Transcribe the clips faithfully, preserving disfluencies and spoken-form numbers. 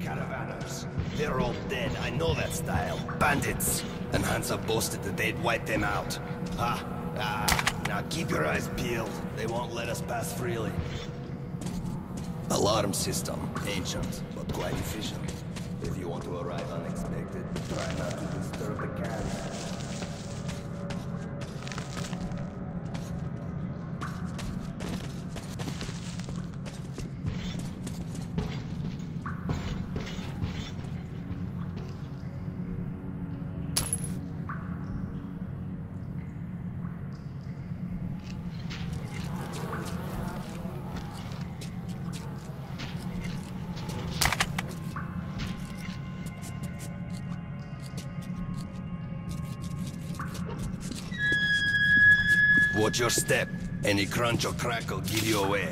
caravanners. They're all dead, I know that style. Bandits! And Hansa boasted that they'd wipe them out. Ah, ah, now keep your eyes peeled. They won't let us pass freely. Alarm system. Ancient, but quite efficient. If you want to arrive unexpected, try not to disturb the camp. Watch your step. Any crunch or crack will give you away.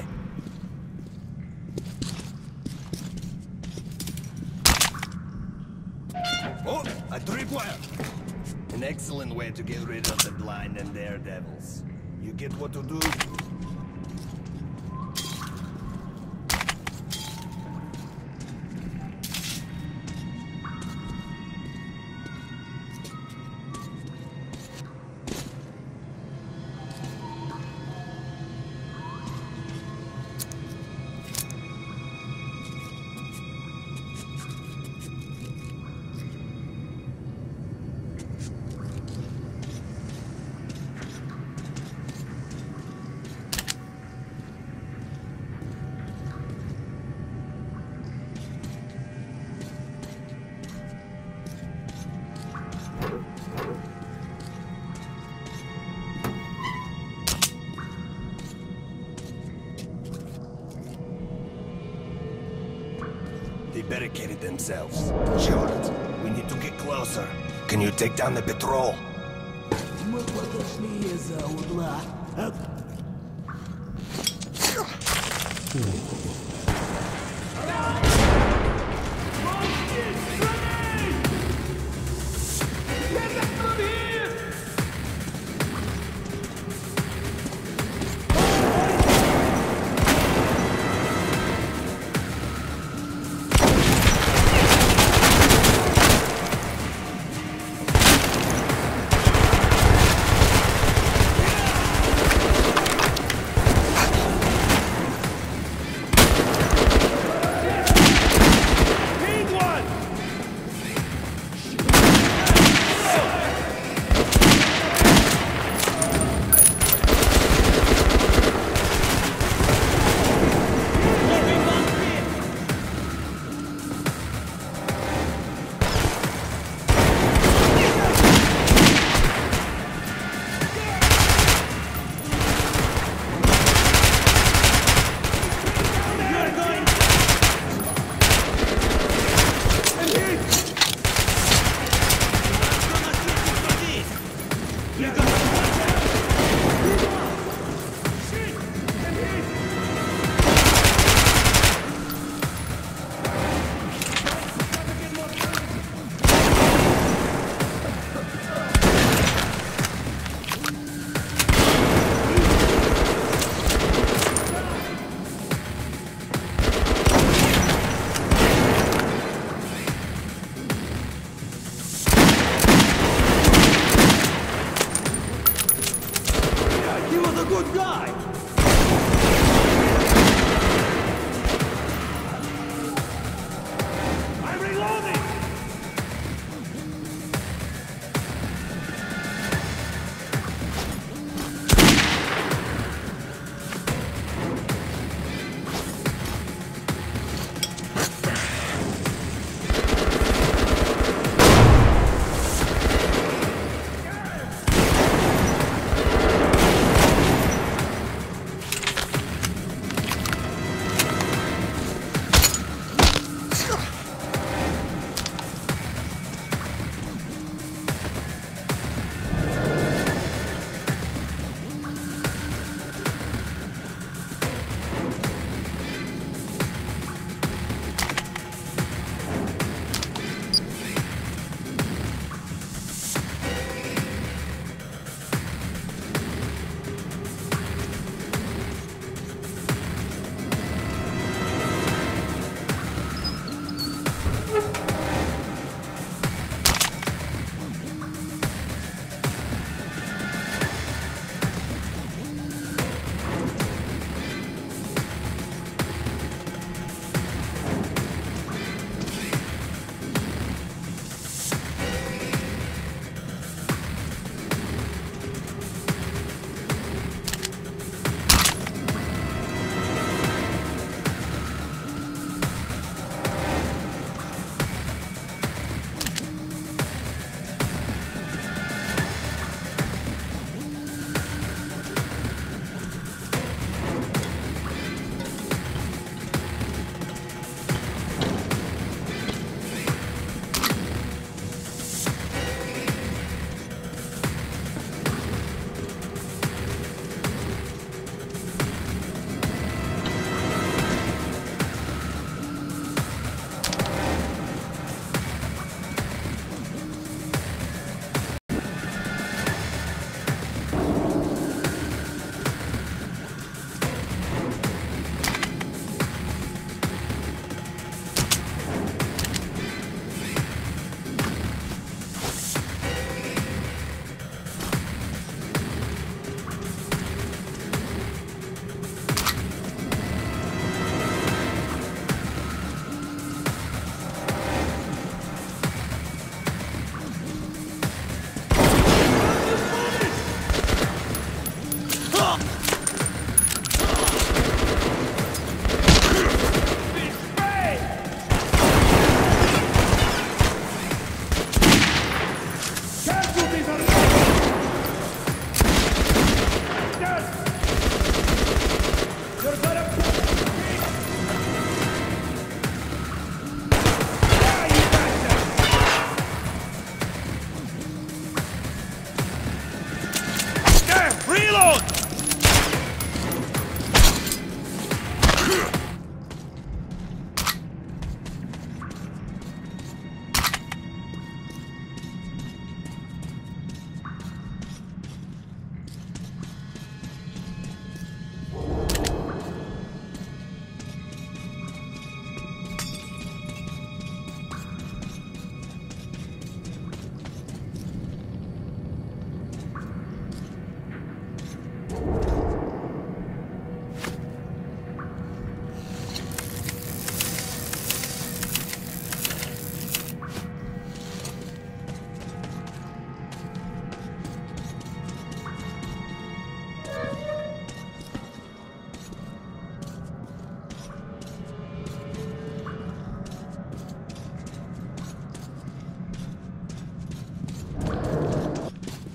Oh, a tripwire! An excellent way to get rid of the blind and daredevils. You get what to do? They barricaded themselves. Черт! We need to get closer. Can you take down the patrol? Мы подошли из-за угла.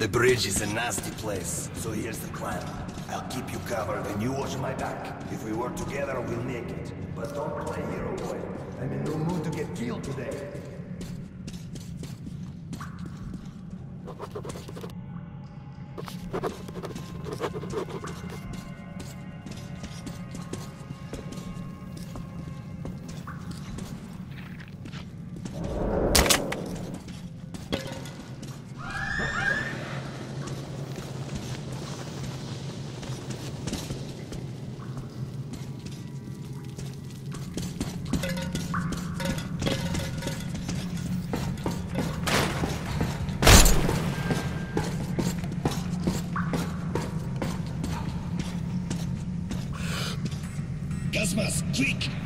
bridge is a nasty place, so here's the plan. I'll keep you covered and you watch my back. If we work together, we'll make it. But don't play hero boy. I'm in no mood to get killed today. Gas mask, quick!